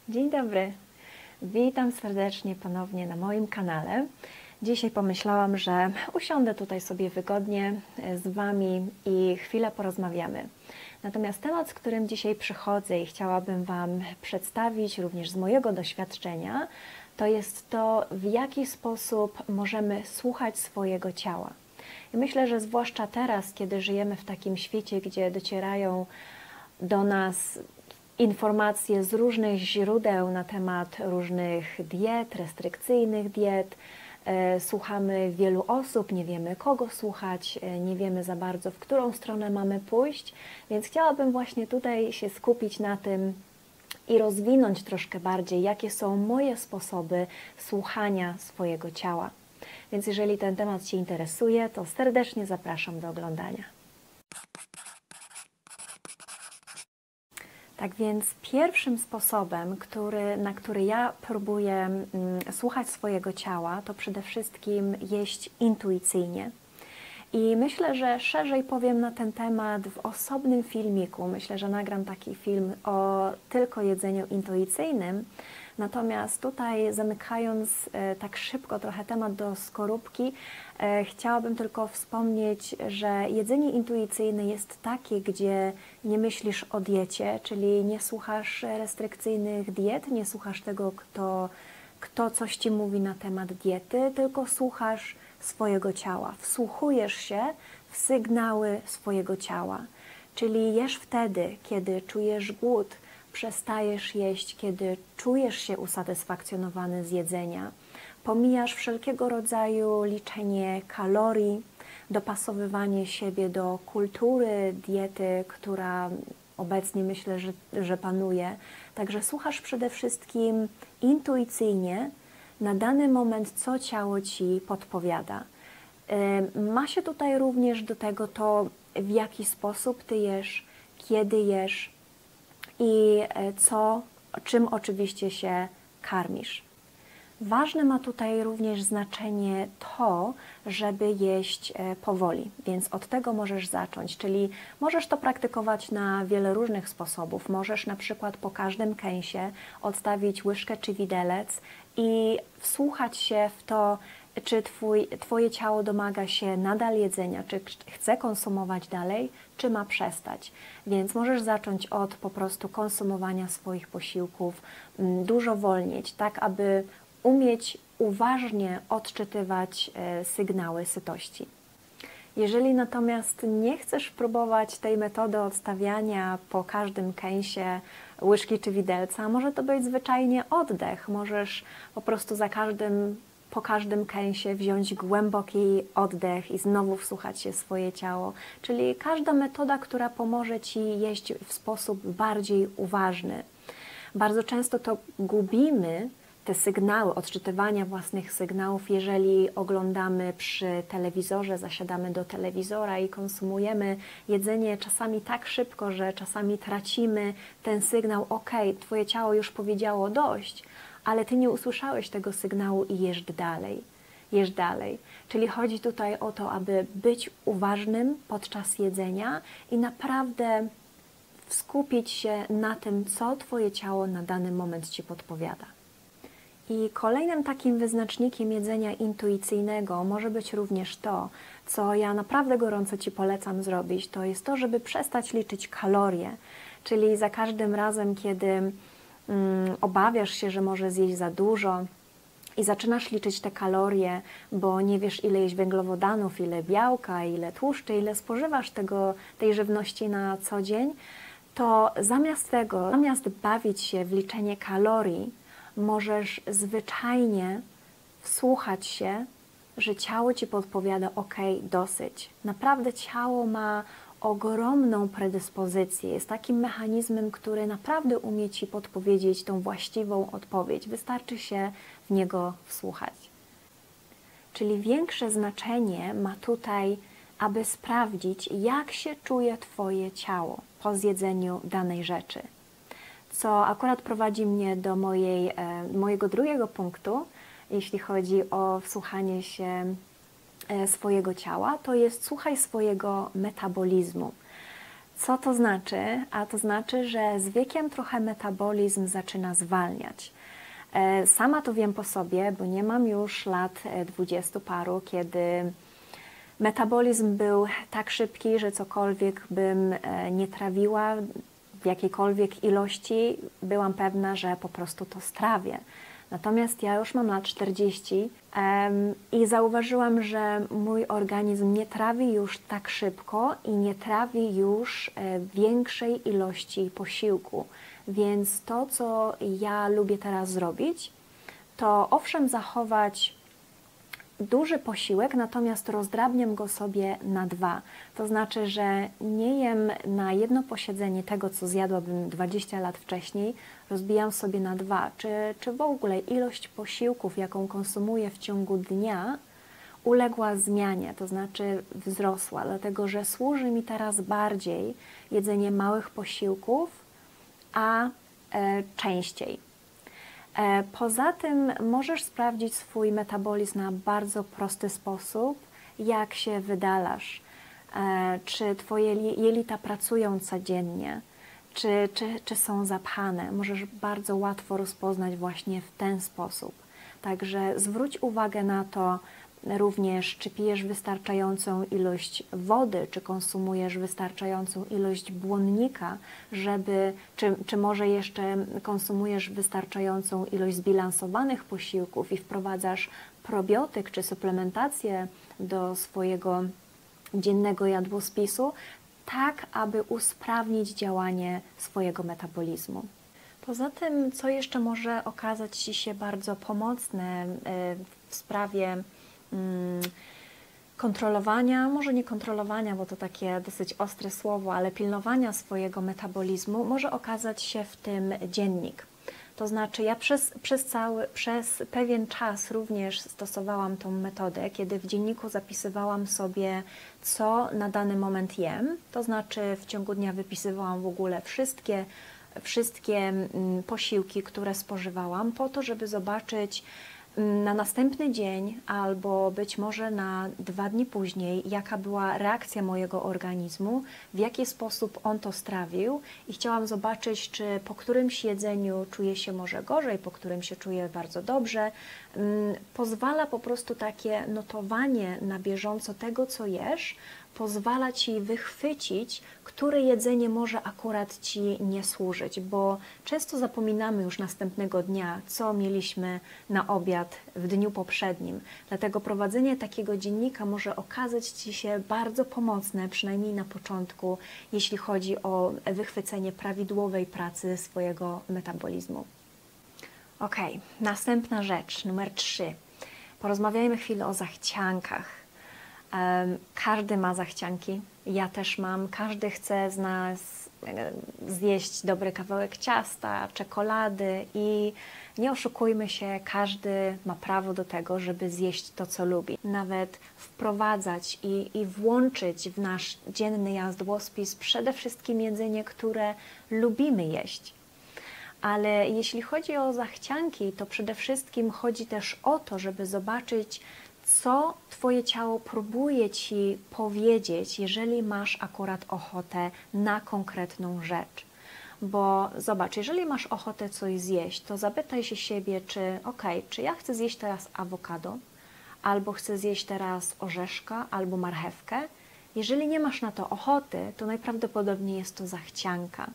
Dzień dobry, witam serdecznie ponownie na moim kanale. Dzisiaj pomyślałam, że usiądę tutaj sobie wygodnie z Wami i chwilę porozmawiamy. Natomiast temat, z którym dzisiaj przychodzę i chciałabym Wam przedstawić również z mojego doświadczenia, to jest to, w jaki sposób możemy słuchać swojego ciała. I myślę, że zwłaszcza teraz, kiedy żyjemy w takim świecie, gdzie docierają do nas informacje z różnych źródeł na temat różnych diet, restrykcyjnych diet. Słuchamy wielu osób, nie wiemy kogo słuchać, nie wiemy za bardzo, w którą stronę mamy pójść, więc chciałabym właśnie tutaj się skupić na tym i rozwinąć troszkę bardziej, jakie są moje sposoby słuchania swojego ciała. Więc jeżeli ten temat Cię interesuje, to serdecznie zapraszam do oglądania. Tak więc pierwszym sposobem, na który ja próbuję słuchać swojego ciała, to przede wszystkim jeść intuicyjnie. I myślę, że szerzej powiem na ten temat w osobnym filmiku. Myślę, że nagram taki film o tylko jedzeniu intuicyjnym. Natomiast tutaj, zamykając tak szybko trochę temat do skorupki, chciałabym tylko wspomnieć, że jedzenie intuicyjne jest takie, gdzie nie myślisz o diecie, czyli nie słuchasz restrykcyjnych diet, nie słuchasz tego, kto coś Ci mówi na temat diety, tylko słuchasz swojego ciała, wsłuchujesz się w sygnały swojego ciała, czyli jesz wtedy, kiedy czujesz głód, przestajesz jeść, kiedy czujesz się usatysfakcjonowany z jedzenia, pomijasz wszelkiego rodzaju liczenie kalorii, dopasowywanie siebie do kultury diety, która obecnie myślę, że panuje. Także słuchasz przede wszystkim intuicyjnie, na dany moment, co ciało Ci podpowiada. Ma się tutaj również do tego to, w jaki sposób Ty jesz, kiedy jesz i czym oczywiście się karmisz. Ważne ma tutaj również znaczenie to, żeby jeść powoli, więc od tego możesz zacząć, czyli możesz to praktykować na wiele różnych sposobów. Możesz na przykład po każdym kęsie odstawić łyżkę czy widelec i wsłuchać się w to, czy Twoje ciało domaga się nadal jedzenia, czy chce konsumować dalej, czy ma przestać. Więc możesz zacząć od po prostu konsumowania swoich posiłków dużo wolniej, tak aby umieć uważnie odczytywać sygnały sytości. Jeżeli natomiast nie chcesz próbować tej metody odstawiania po każdym kęsie łyżki czy widelca, może to być zwyczajnie oddech. Możesz po prostu po każdym kęsie wziąć głęboki oddech i znowu wsłuchać się w swoje ciało. Czyli każda metoda, która pomoże Ci jeść w sposób bardziej uważny. Bardzo często to gubimy te sygnały, odczytywania własnych sygnałów, jeżeli oglądamy przy telewizorze, zasiadamy do telewizora i konsumujemy jedzenie czasami tak szybko, że czasami tracimy ten sygnał, ok, Twoje ciało już powiedziało dość, ale Ty nie usłyszałeś tego sygnału i jesz dalej. Jesz dalej. Czyli chodzi tutaj o to, aby być uważnym podczas jedzenia i naprawdę skupić się na tym, co Twoje ciało na dany moment Ci podpowiada. I kolejnym takim wyznacznikiem jedzenia intuicyjnego może być również to, co ja naprawdę gorąco Ci polecam zrobić, to jest to, żeby przestać liczyć kalorie, czyli za każdym razem, kiedy obawiasz się, że może zjeść za dużo i zaczynasz liczyć te kalorie, bo nie wiesz, ile jeść węglowodanów, ile białka, ile tłuszczy, ile spożywasz tej żywności na co dzień, to zamiast bawić się w liczenie kalorii, możesz zwyczajnie wsłuchać się, że ciało Ci podpowiada, ok, dosyć. Naprawdę ciało ma ogromną predyspozycję, jest takim mechanizmem, który naprawdę umie Ci podpowiedzieć tą właściwą odpowiedź. Wystarczy się w niego wsłuchać. Czyli większe znaczenie ma tutaj, aby sprawdzić, jak się czuje Twoje ciało po zjedzeniu danej rzeczy. Co akurat prowadzi mnie do mojego drugiego punktu, jeśli chodzi o wsłuchanie się swojego ciała, to jest słuchaj swojego metabolizmu. Co to znaczy? A to znaczy, że z wiekiem trochę metabolizm zaczyna zwalniać. Sama to wiem po sobie, bo nie mam już lat 20 paru, kiedy metabolizm był tak szybki, że cokolwiek bym nie trawiła w jakiejkolwiek ilości, byłam pewna, że po prostu to strawię. Natomiast ja już mam lat 40 i zauważyłam, że mój organizm nie trawi już tak szybko i nie trawi już większej ilości posiłku. Więc to, co ja lubię teraz zrobić, to owszem zachować duży posiłek, natomiast rozdrabniam go sobie na 2. To znaczy, że nie jem na jedno posiedzenie tego, co zjadłabym 20 lat wcześniej, rozbijam sobie na 2. Czy w ogóle ilość posiłków, jaką konsumuję w ciągu dnia, uległa zmianie, to znaczy wzrosła, dlatego że służy mi teraz bardziej jedzenie małych posiłków, a częściej. Poza tym możesz sprawdzić swój metabolizm na bardzo prosty sposób, jak się wydalasz, czy Twoje jelita pracują codziennie, czy są zapchane. Możesz bardzo łatwo rozpoznać właśnie w ten sposób. Także zwróć uwagę na to również, czy pijesz wystarczającą ilość wody, czy konsumujesz wystarczającą ilość błonnika, czy może jeszcze konsumujesz wystarczającą ilość zbilansowanych posiłków i wprowadzasz probiotyk czy suplementację do swojego dziennego jadłospisu, tak aby usprawnić działanie swojego metabolizmu. Poza tym, co jeszcze może okazać Ci się bardzo pomocne w sprawie kontrolowania, może nie kontrolowania, bo to takie dosyć ostre słowo, ale pilnowania swojego metabolizmu, może okazać się w tym dziennik. To znaczy ja przez pewien czas również stosowałam tą metodę, kiedy w dzienniku zapisywałam sobie, co na dany moment jem, to znaczy w ciągu dnia wypisywałam w ogóle wszystkie posiłki, które spożywałam, po to, żeby zobaczyć na następny dzień albo być może na 2 dni później, jaka była reakcja mojego organizmu, w jaki sposób on to strawił i chciałam zobaczyć, czy po którymś jedzeniu czuję się może gorzej, po którym się czuję bardzo dobrze. Pozwala po prostu takie notowanie na bieżąco tego, co jesz, pozwala Ci wychwycić, które jedzenie może akurat Ci nie służyć, bo często zapominamy już następnego dnia, co mieliśmy na obiad w dniu poprzednim. Dlatego prowadzenie takiego dziennika może okazać Ci się bardzo pomocne, przynajmniej na początku, jeśli chodzi o wychwycenie prawidłowej pracy swojego metabolizmu. Ok, następna rzecz, numer 3. Porozmawiajmy chwilę o zachciankach. Każdy ma zachcianki, ja też mam, każdy chce z nas zjeść dobry kawałek ciasta, czekolady i nie oszukujmy się, każdy ma prawo do tego, żeby zjeść to, co lubi. Nawet wprowadzać i włączyć w nasz dzienny jadłospis przede wszystkim jedzenie, które lubimy jeść. Ale jeśli chodzi o zachcianki, to przede wszystkim chodzi też o to, żeby zobaczyć, co Twoje ciało próbuje Ci powiedzieć, jeżeli masz akurat ochotę na konkretną rzecz. Bo zobacz, jeżeli masz ochotę coś zjeść, to zapytaj się siebie, czy ja chcę zjeść teraz awokado, albo chcę zjeść teraz orzeszka, albo marchewkę. Jeżeli nie masz na to ochoty, to najprawdopodobniej jest to zachcianka.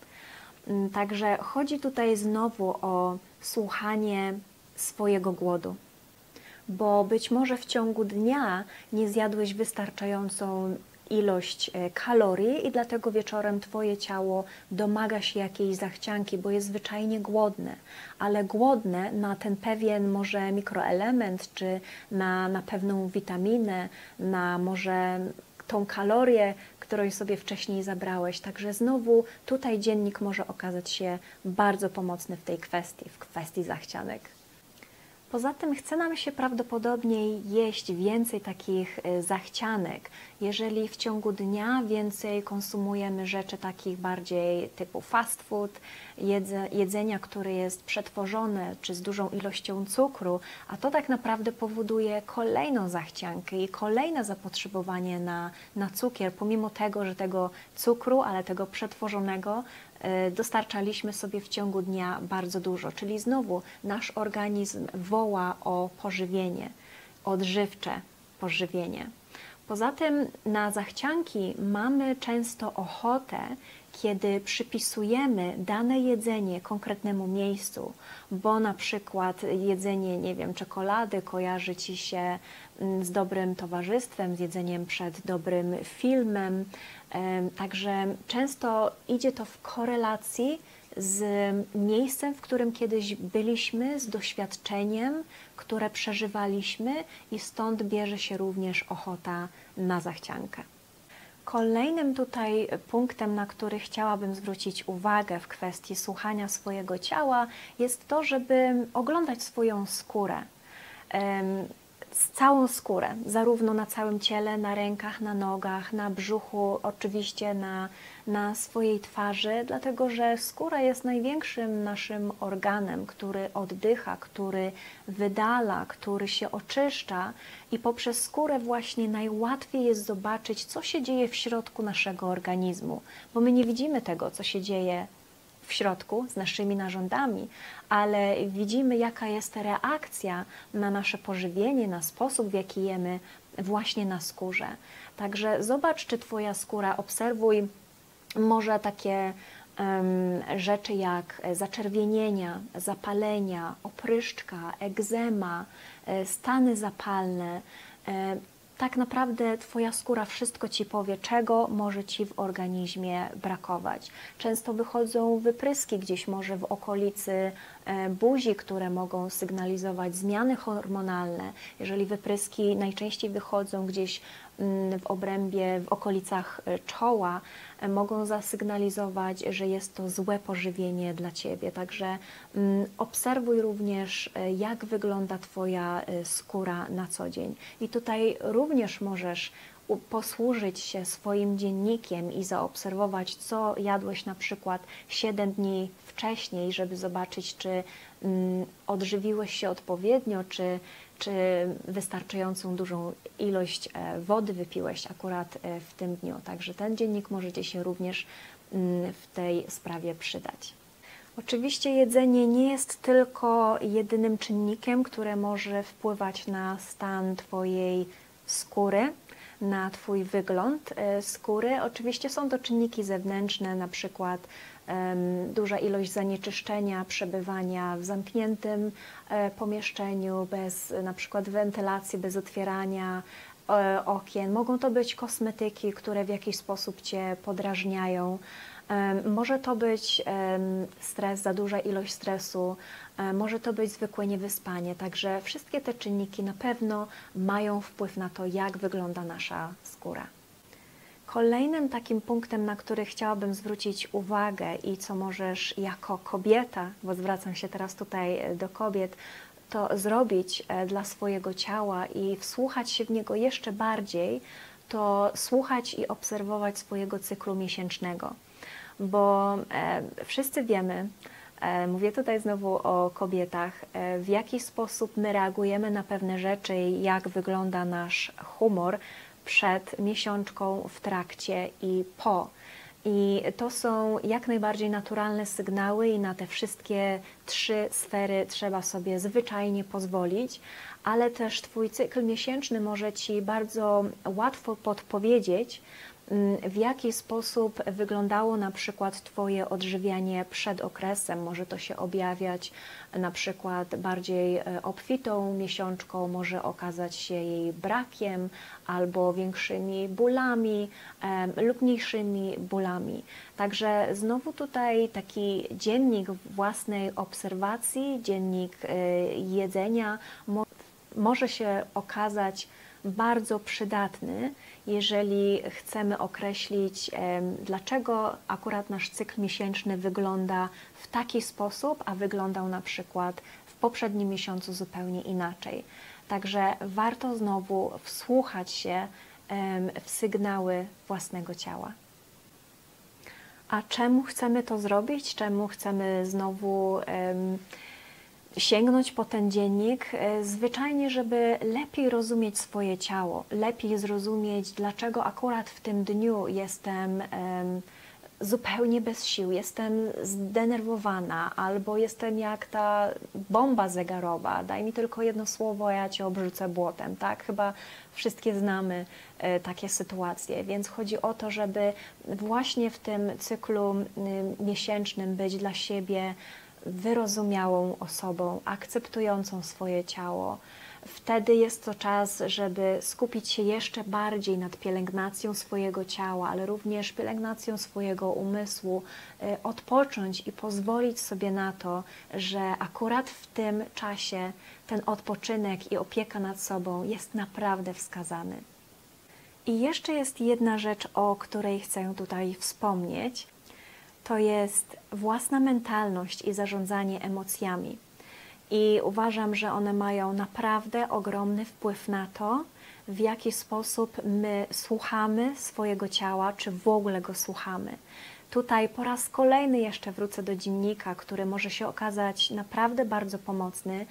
Także chodzi tutaj znowu o słuchanie swojego głodu. Bo być może w ciągu dnia nie zjadłeś wystarczającą ilość kalorii i dlatego wieczorem Twoje ciało domaga się jakiejś zachcianki, bo jest zwyczajnie głodne, ale głodne na ten pewien może mikroelement, czy na pewną witaminę, na może tą kalorię, którą sobie wcześniej zabrałeś. Także znowu tutaj dziennik może okazać się bardzo pomocny w tej kwestii, w kwestii zachcianek. Poza tym chce nam się prawdopodobnie jeść więcej takich zachcianek. Jeżeli w ciągu dnia więcej konsumujemy rzeczy takich bardziej typu fast food, jedzenia, które jest przetworzone czy z dużą ilością cukru, a to tak naprawdę powoduje kolejną zachciankę i kolejne zapotrzebowanie na cukier, pomimo tego, że tego cukru, ale tego przetworzonego dostarczaliśmy sobie w ciągu dnia bardzo dużo, czyli znowu nasz organizm woła o pożywienie, odżywcze pożywienie. Poza tym na zachcianki mamy często ochotę, kiedy przypisujemy dane jedzenie konkretnemu miejscu, bo na przykład jedzenie, nie wiem, czekolady kojarzy Ci się z dobrym towarzystwem, z jedzeniem przed dobrym filmem, także często idzie to w korelacji z miejscem, w którym kiedyś byliśmy, z doświadczeniem, które przeżywaliśmy i stąd bierze się również ochota na zachciankę. Kolejnym tutaj punktem, na który chciałabym zwrócić uwagę w kwestii słuchania swojego ciała, jest to, żeby oglądać swoją skórę. Całą skórę, zarówno na całym ciele, na rękach, na nogach, na brzuchu, oczywiście na swojej twarzy, dlatego że skóra jest największym naszym organem, który oddycha, który wydala, który się oczyszcza i poprzez skórę właśnie najłatwiej jest zobaczyć, co się dzieje w środku naszego organizmu, bo my nie widzimy tego, co się dzieje w środku z naszymi narządami, ale widzimy, jaka jest reakcja na nasze pożywienie, na sposób, w jaki jemy właśnie na skórze. Także zobacz, czy Twoja skóra, obserwuj może takie rzeczy jak zaczerwienienia, zapalenia, opryszczka, egzema, stany zapalne. Tak naprawdę Twoja skóra wszystko Ci powie, czego może Ci w organizmie brakować. Często wychodzą wypryski gdzieś może w okolicy buzi, które mogą sygnalizować zmiany hormonalne. Jeżeli wypryski najczęściej wychodzą gdzieś w obrębie, w okolicach czoła, mogą zasygnalizować, że jest to złe pożywienie dla Ciebie. Także obserwuj również, jak wygląda Twoja skóra na co dzień. I tutaj również możesz posłużyć się swoim dziennikiem i zaobserwować, co jadłeś na przykład 7 dni wcześniej, żeby zobaczyć, czy odżywiłeś się odpowiednio, czy wystarczającą dużą ilość wody wypiłeś akurat w tym dniu. Także ten dziennik możecie się również w tej sprawie przydać. Oczywiście jedzenie nie jest tylko jedynym czynnikiem, które może wpływać na stan Twojej skóry, na Twój wygląd skóry. Oczywiście są to czynniki zewnętrzne, na przykład duża ilość zanieczyszczenia, przebywania w zamkniętym pomieszczeniu, bez na przykład wentylacji, bez otwierania okien. Mogą to być kosmetyki, które w jakiś sposób Cię podrażniają. Może to być stres, za duża ilość stresu, może to być zwykłe niewyspanie. Także wszystkie te czynniki na pewno mają wpływ na to, jak wygląda nasza skóra. Kolejnym takim punktem, na który chciałabym zwrócić uwagę i co możesz jako kobieta, bo zwracam się teraz tutaj do kobiet, to zrobić dla swojego ciała i wsłuchać się w niego jeszcze bardziej, to słuchać i obserwować swojego cyklu miesięcznego. Bo wszyscy wiemy, mówię tutaj znowu o kobietach, w jaki sposób my reagujemy na pewne rzeczy, jak wygląda nasz humor przed miesiączką, w trakcie i po. I to są jak najbardziej naturalne sygnały i na te wszystkie 3 sfery trzeba sobie zwyczajnie pozwolić, ale też Twój cykl miesięczny może Ci bardzo łatwo podpowiedzieć, w jaki sposób wyglądało na przykład Twoje odżywianie przed okresem. Może to się objawiać na przykład bardziej obfitą miesiączką, może okazać się jej brakiem albo większymi bólami lub mniejszymi bólami. Także znowu tutaj taki dziennik własnej obserwacji, dziennik jedzenia może się okazać bardzo przydatny jeżeli chcemy określić, dlaczego akurat nasz cykl miesięczny wygląda w taki sposób, a wyglądał na przykład w poprzednim miesiącu zupełnie inaczej. Także warto znowu wsłuchać się w sygnały własnego ciała. A czemu chcemy to zrobić? Czemu chcemy znowu sięgnąć po ten dziennik? Zwyczajnie, żeby lepiej rozumieć swoje ciało, lepiej zrozumieć, dlaczego akurat w tym dniu jestem zupełnie bez sił, jestem zdenerwowana, albo jestem jak ta bomba zegarowa, daj mi tylko jedno słowo, a ja Cię obrzucę błotem, tak? Chyba wszystkie znamy takie sytuacje, więc chodzi o to, żeby właśnie w tym cyklu miesięcznym być dla siebie wyrozumiałą osobą, akceptującą swoje ciało. Wtedy jest to czas, żeby skupić się jeszcze bardziej nad pielęgnacją swojego ciała, ale również pielęgnacją swojego umysłu, odpocząć i pozwolić sobie na to, że akurat w tym czasie ten odpoczynek i opieka nad sobą jest naprawdę wskazany. I jeszcze jest jedna rzecz, o której chcę tutaj wspomnieć. To jest własna mentalność i zarządzanie emocjami. I uważam, że one mają naprawdę ogromny wpływ na to, w jaki sposób my słuchamy swojego ciała, czy w ogóle go słuchamy. Tutaj po raz kolejny jeszcze wrócę do dziennika, który może się okazać naprawdę bardzo pomocny,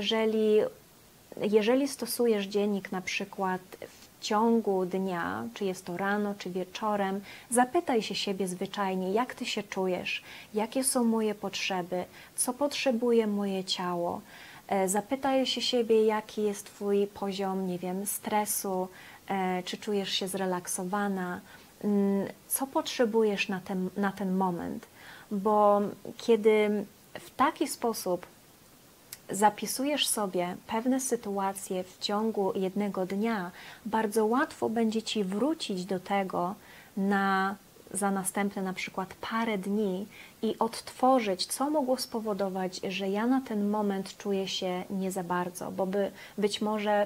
jeżeli stosujesz dziennik na przykład w ciągu dnia, czy jest to rano, czy wieczorem, zapytaj się siebie zwyczajnie, jak Ty się czujesz, jakie są moje potrzeby, co potrzebuje moje ciało. Zapytaj się siebie, jaki jest Twój poziom, nie wiem, stresu, czy czujesz się zrelaksowana, co potrzebujesz na ten moment. Bo kiedy w taki sposób zapisujesz sobie pewne sytuacje w ciągu jednego dnia, bardzo łatwo będzie Ci wrócić do tego za następne na przykład parę dni i odtworzyć, co mogło spowodować, że ja na ten moment czuję się nie za bardzo, bo być może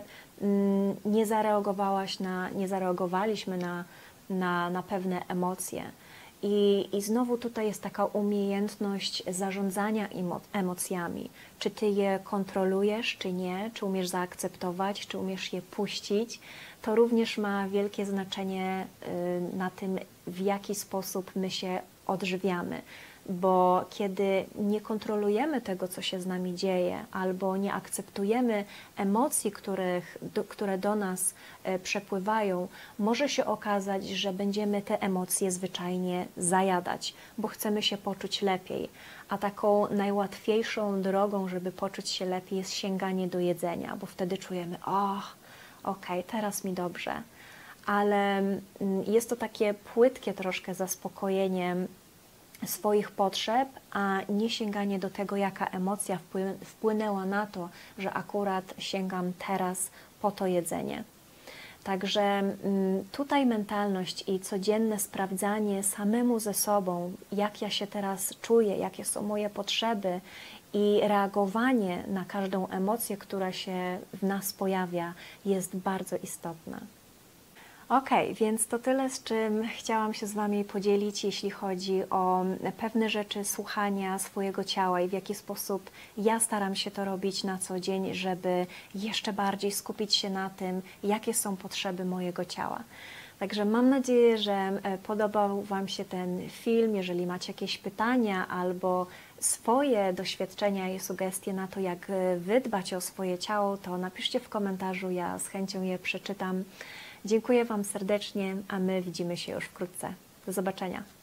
nie zareagowaliśmy na pewne emocje. I znowu tutaj jest taka umiejętność zarządzania emocjami. Czy Ty je kontrolujesz, czy nie, czy umiesz zaakceptować, czy umiesz je puścić. To również ma wielkie znaczenie na tym, w jaki sposób my się odżywiamy. Bo kiedy nie kontrolujemy tego, co się z nami dzieje, albo nie akceptujemy emocji, które do nas przepływają, może się okazać, że będziemy te emocje zwyczajnie zajadać, bo chcemy się poczuć lepiej. A taką najłatwiejszą drogą, żeby poczuć się lepiej, jest sięganie do jedzenia, bo wtedy czujemy, okej, teraz mi dobrze. Ale jest to takie płytkie troszkę zaspokojenie swoich potrzeb, a nie sięganie do tego, jaka emocja wpłynęła na to, że akurat sięgam teraz po to jedzenie. Także tutaj mentalność i codzienne sprawdzanie samemu ze sobą, jak ja się teraz czuję, jakie są moje potrzeby i reagowanie na każdą emocję, która się w nas pojawia, jest bardzo istotna. Ok, więc to tyle, z czym chciałam się z Wami podzielić, jeśli chodzi o pewne rzeczy słuchania swojego ciała i w jaki sposób ja staram się to robić na co dzień, żeby jeszcze bardziej skupić się na tym, jakie są potrzeby mojego ciała. Także mam nadzieję, że podobał Wam się ten film. Jeżeli macie jakieś pytania albo swoje doświadczenia i sugestie na to, jak Wy dbacie o swoje ciało, to napiszcie w komentarzu, ja z chęcią je przeczytam. Dziękuję Wam serdecznie, a my widzimy się już wkrótce. Do zobaczenia.